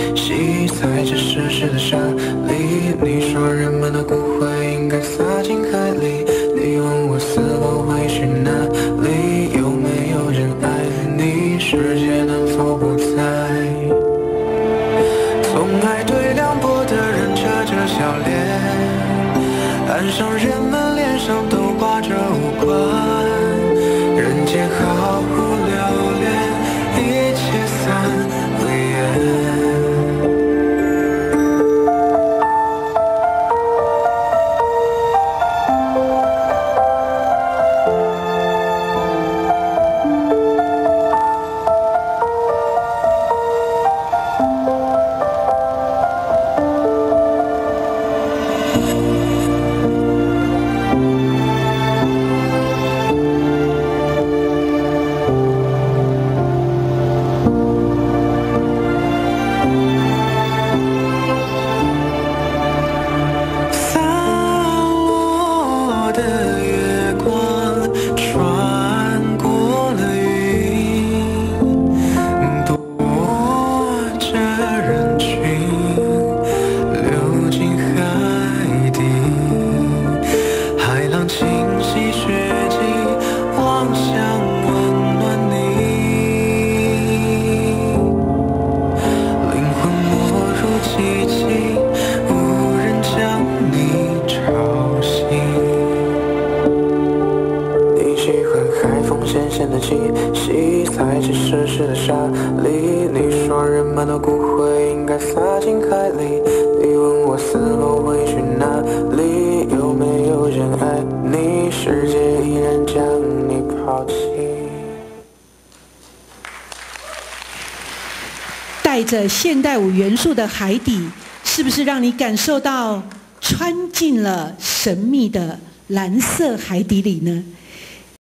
洗在这湿湿的沙里。你说人们的骨灰应该撒进海里，你问我死后会去哪里，有没有人爱你，世界能否不再从爱对凉薄的人扯着笑脸，岸上人们脸上都挂着无关，人间好无留恋，一切散灰烟。洗在这湿湿的沙里，你说人们的骨灰应该撒进海里，你问我死后会去哪里，有没有人爱你，世界依然将你抛弃。 带着现代舞元素的海底，是不是让你感受到穿进了神秘的蓝色海底里呢？